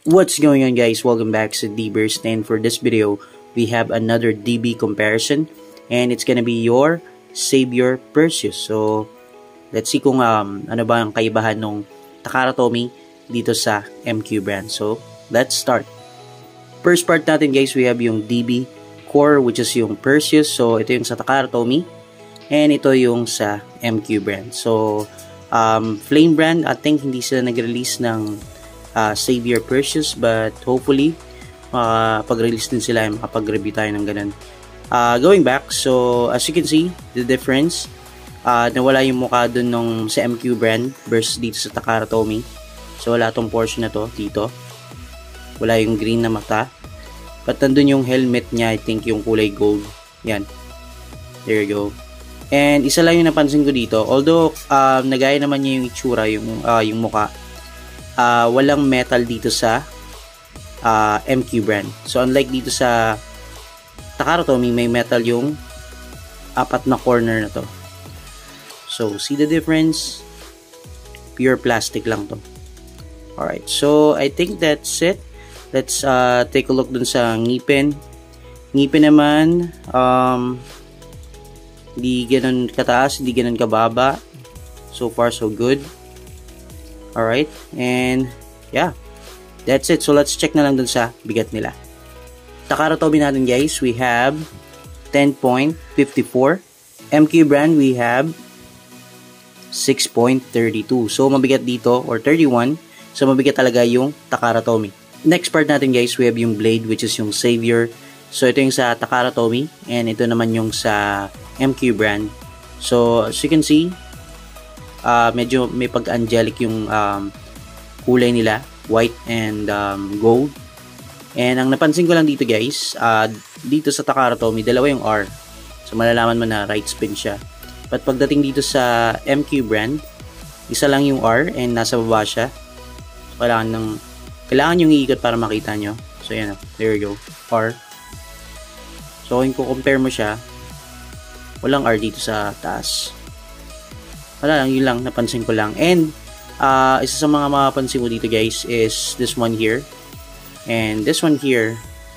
What's going on, guys? Welcome back to D-Burst, and for this video we have another DB comparison and it's gonna be your Xavier Perseus. So let's see kung ano ba ang kaibahan ng Takara Tomy dito sa MQ brand. So let's start. First part natin, guys, we have yung DB core, which is yung Perseus. So ito yung sa Takara Tomy and ito yung sa MQ brand. So Flame brand, I think hindi sila nag-release ng Xavier Perseus, but hopefully pag-release din sila, makapag-review tayo ng ganun. Going back, so as you can see the difference, nawala yung mukha dun nung sa MQ brand versus dito sa Takara Tomy. So wala tong portion na to dito, wala yung green na mata, but nandun yung helmet niya, I think yung kulay gold. Yan, there you go. And isa lang yung napansin ko dito, although nagaya naman niya yung itsura, yung mukha, walang metal dito sa MQ brand. So unlike dito sa Takara Tomy, may metal yung apat na corner na to. So see the difference? Pure plastic lang to. Alright, so I think that's it. Let's take a look dun sa ngipin. Ngipin naman, hindi ganun kataas, hindi ganun kababa. So far so good. Alright, and yeah, that's it. So let's check na lang dun sa bigat nila. Takara Tomy natin, guys, we have 10.54. MQ brand, we have 6.32. So mabigat dito, or 31. So mabigat talaga yung Takara Tomy. Next part natin, guys, we have yung blade, which is yung Xavier. So ito yung sa Takara Tomy, and ito naman yung sa MQ brand. So as you can see, medyo may pag-angelic yung kulay nila, white and gold. And ang napansin ko lang dito, guys, dito sa Takara Tomy, dalawa yung R. So malalaman mo na right spin siya. But pagdating dito sa MQ brand, isa lang yung R and nasa baba siya. So, kailangan yung iikot para makita nyo. So yan, there you go, R. So kung compare mo siya, walang R dito sa taas. Wala lang, yun lang, napansin ko lang. And isa sa mga mapapansin mo dito, guys, is this one here and this one here.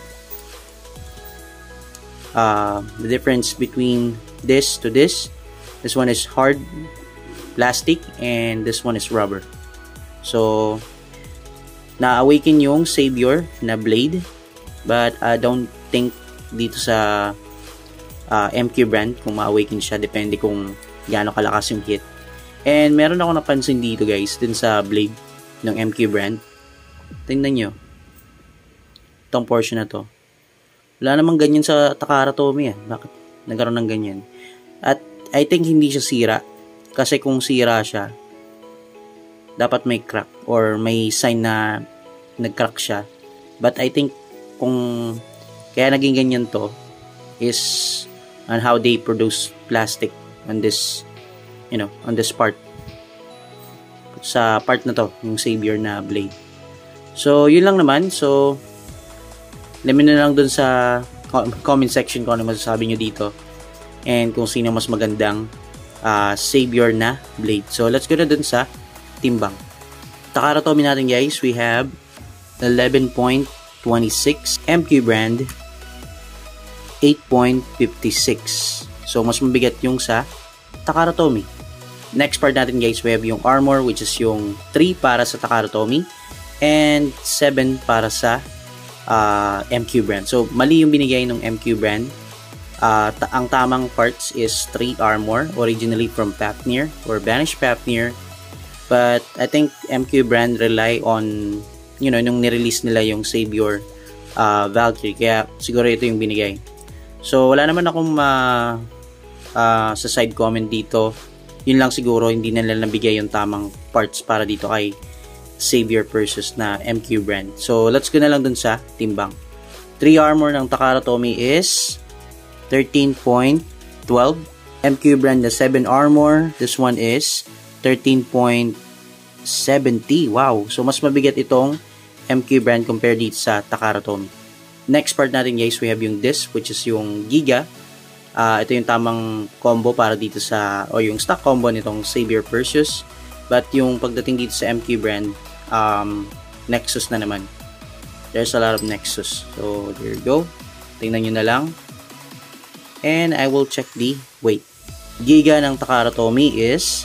The difference between this to this one is hard plastic and this one is rubber. So na-awaken yung Xavier na blade, but I don't think dito sa MQ brand kung ma-awaken siya, depende kung gaano kalakas yung hit. And meron ako napansin dito, guys, din sa blade ng MQ brand. Tingnan nyo itong portion na to, wala namang ganyan sa Takara Tomy. Bakit nagkaroon ng ganyan? At I think hindi siya sira, kasi kung sira siya, dapat may crack or may sign na nag-crack siya. But I think kung kaya naging ganyan to is on how they produce plastic on this, on this part, sa part na to, yung Xavier na blade. So yun lang naman. So let me know lang dun sa comment section kung ano masasabi nyo dito, and kung sino mas magandang Xavier na blade. So let's go na dun sa timbang. Takara Tomy natin, guys, we have 11.26. MQ brand 8.56. So mas mabigat yung sa Takara Tomy. Next part natin, guys, we have yung armor, which is yung 3 para sa Takara Tomy and 7 para sa MQ brand. So mali yung binigay ng MQ brand. Ang tamang parts is 3 armor, originally from Fafnir or Banished Fafnir, but I think MQ brand rely on, nung nirelease nila yung Xavier Valkyrie, kaya siguro ito yung binigay. So wala naman akong sa side comment dito. Yun lang siguro, hindi nila nabigay yung tamang parts para dito kay Xavier Perseus na MQ brand. So let's go na lang dun sa timbang. 3 armor ng Takara Tomy is 13.12. MQ brand na 7 armor, this one is 13.70. Wow, so mas mabigat itong MQ brand compared dito sa Takara Tomy. Next part natin, guys, we have yung disc, which is yung Giga. Ito yung tamang combo para dito sa, o yung stock combo nitong Xavier Perseus. But yung pagdating dito sa MQ brand, Nexus na naman. There's a lot of Nexus. So, there you go. Tingnan nyo na lang. And I will check the weight. Giga ng Takara Tomy is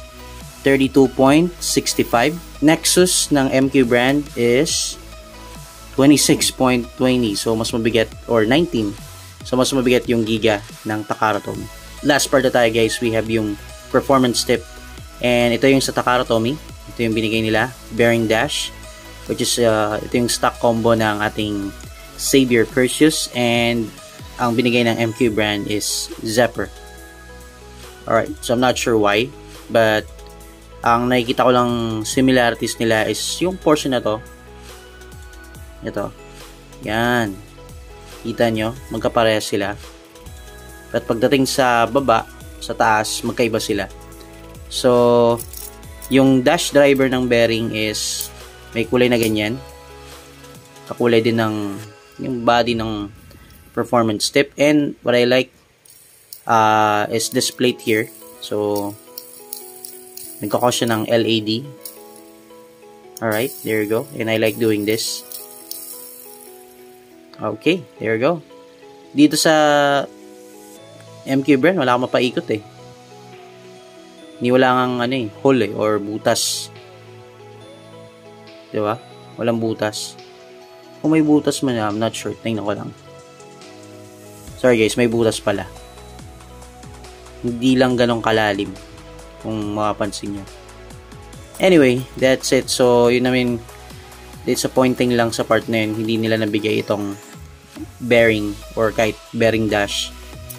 32.65. Nexus ng MQ brand is 26.20. So, mas mabigat, or 19. So, mas mabigat yung giga ng Takara Tomy. Last part na tayo guys, we have yung performance tip. And ito yung sa Takara Tomy. Ito yung binigay nila, bearing dash. Which is, ito yung stock combo ng ating Savior Perseus. And ang binigay ng MQ brand is Zephyr. Alright, so I'm not sure why. But, ang nakikita ko lang similarities nila is yung portion na to. Ito. Yan. Kita nyo, magkaparehas sila. At pagdating sa baba, sa taas, magkaiba sila. So, yung dash driver ng bearing is may kulay na ganyan. Kakulay din ng yung body ng performance tip. And what I like is this plate here. So, nagkakos siya ng LED. Alright, there you go. And I like doing this. Okay, there you go. Dito sa MQ brand, wala akong mapaikot eh. Hindi wala kang hole or butas. Diba? Walang butas. Kung may butas man, I'm not sure. Tingnan ko lang. Sorry guys, may butas pala. Hindi lang ganong kalalim. Kung makapansin nyo. Anyway, that's it. So, yun namin, disappointing lang sa part na yun. Hindi nila nabigay itong bearing or kahit bearing dash.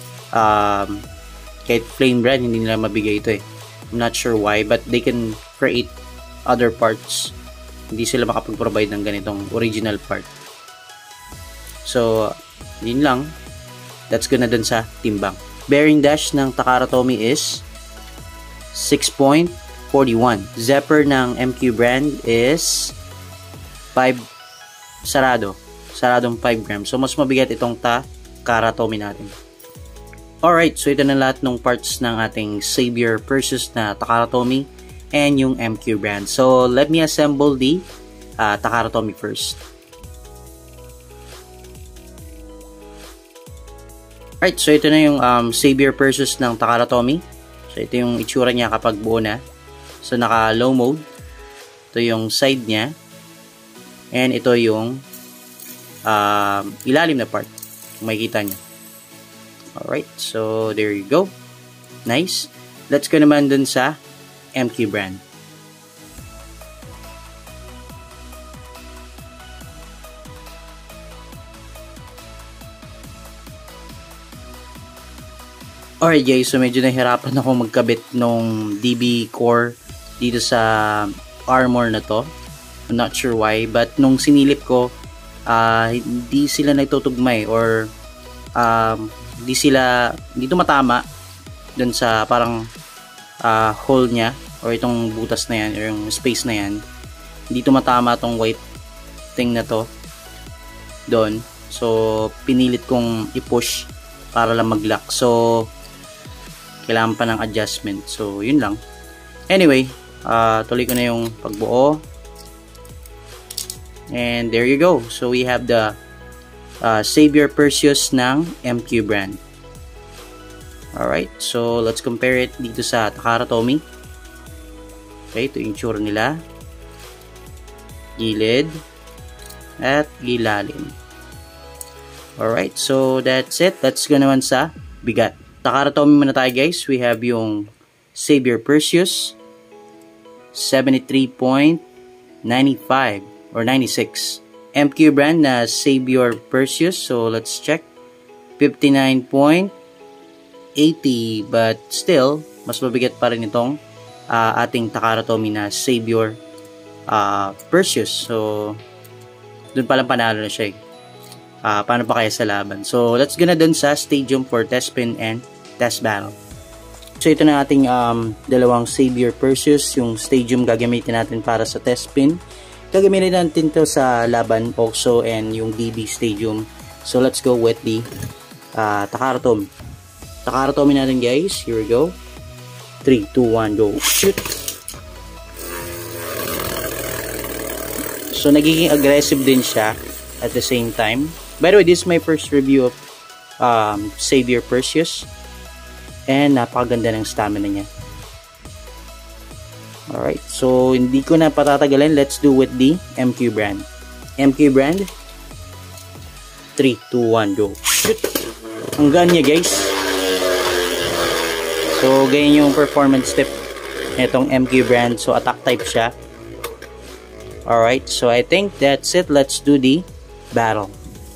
Kahit plain brand, hindi nila mabigay ito eh. I'm not sure why, but they can create other parts. Hindi sila makapag-provide ng ganitong original part. So, yun lang. That's gonna dun sa timbang. Bearing dash ng Takara Tomy is 6.41. Zephyr ng MQ brand is 5 sarado. Saradong 5 grams. So, mas mabigat itong Takara Tomy natin. Alright, so ito na lahat ng parts ng ating Savior Perseus na Takara Tomy and yung MQ brand. So, let me assemble the Takara Tomy first. Alright, so ito na yung Savior Perseus ng Takara Tomy. So, ito yung itsura niya kapag buo na. So, naka low mode. Ito yung side niya. And ito yung ilalim na part. Kung makikita nyo. Alright, so there you go. Nice. Let's go naman dun sa MQ brand. Alright guys, so medyo nahirapan ako magkabit nung DB core dito sa armor na to. I'm not sure why, but nung sinilip ko, hindi sila nagtutugma or hindi tumatama dun sa parang hole nya or itong butas na yan or yung space na yan. Hindi tumatama tong white thing na to doon. So, pinilit kong i-push para lang mag-lock. So, kailangan pa ng adjustment. So, yun lang. Anyway, tuloy ko na yung pagbuo. And there you go. So, we have the Savior Perseus ng MQ brand. Alright, so let's compare it dito sa Takara Tomy. Okay, ito yung tsura nila. Gilid at gilalim. Alright, so that's it. Let's go naman sa bigat. Takara Tomy muna tayo guys. We have yung Savior Perseus 73.95 or 96. MQ brand na Savior Perseus. So, let's check. 59.80. But still, mas mabigat pa rin itong ating Takara Tomy na Savior Perseus. So, dun palang panalo na siya eh. Paano pa kaya sa laban? So, let's gonna dun sa stadium for test spin and test battle. So, ito na ating dalawang Savior Perseus. Yung stadium gagamitin natin para sa test spin. Gagamitin natin to sa laban also and yung DB stadium. So, let's go with the Takara Tomy. Takara Tomy natin guys. Here we go. 3, 2, 1, go. Shoot! So, nagiging aggressive din siya at the same time. By the way, this is my first review of Xavier Perseus, and napakaganda ng stamina niya. Alright, so hindi ko na patatagalin. Let's do with the MQ brand. MQ brand, 3, 2, 1, go. Shoot! Ang gaan niya, guys. So ganyan yung performance tip nitong MQ brand. So attack type siya. Alright, so I think that's it. Let's do the battle.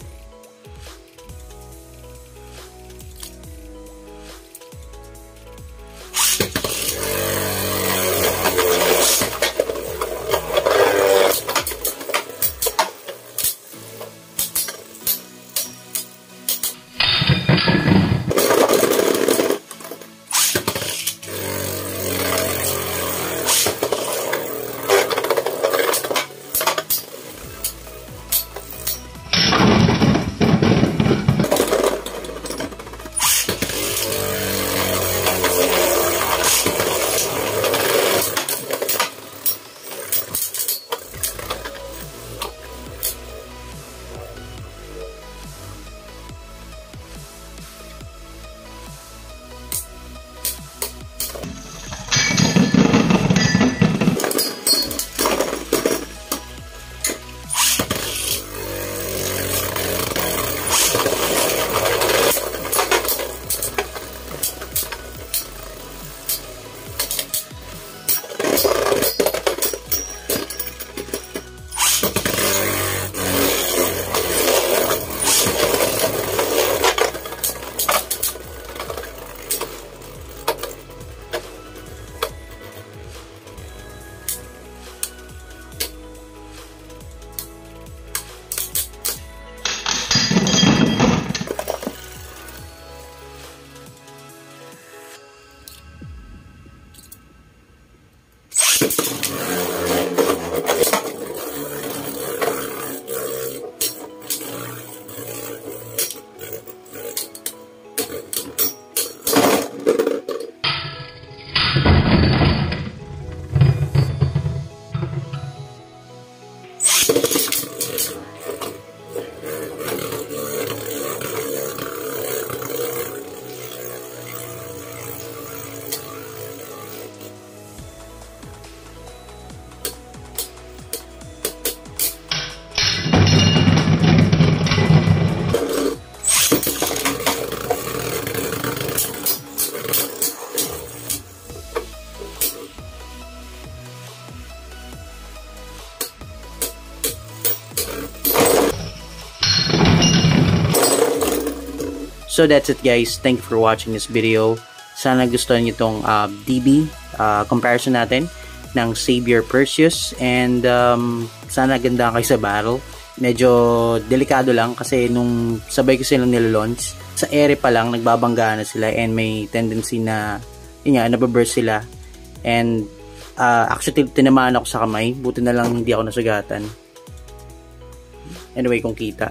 So that's it, guys. Thank you for watching this video. Sana gustuhan niyo itong DB comparison natin ng Xavier Perseus, and sana ganda kayo sa battle. Medyo delikado lang kasi nung sabay ko silang nilalaunch, sa ere pa lang nagbabangga na sila and may tendency na yun nga, nababurst sila. And actually tinamaan ako sa kamay, buti na lang hindi ako nasugatan. Anyway, kung kita,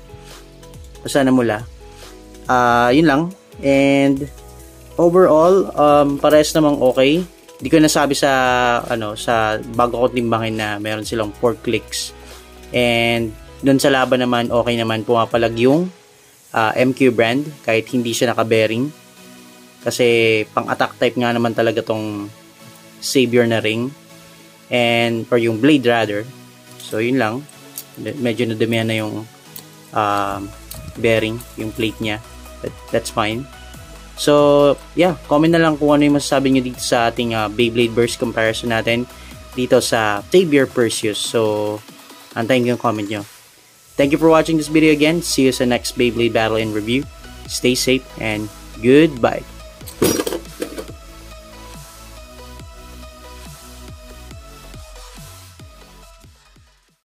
sana mula. Yun lang. And overall, parehas namang okay. Hindi ko nasabi sa sa bago ko timbangin na meron silang 4 clicks. And doon sa laban naman, okay naman, pumapalag yung MQ brand kahit hindi siya naka-bearing. Kasi pang attack type nga naman talaga tong Xavier na ring. And or yung blade rather. So yun lang. Medyo nadamihan na yung bearing, yung plate niya. But that's fine. So, yeah, comment na lang kung ano yung masasabi nyo dito sa ating Beyblade Burst comparison natin dito sa Xavier Perseus. So, antayin ko yung comment nyo. Thank you for watching this video again. See you sa next Beyblade Battle and Review. Stay safe and goodbye.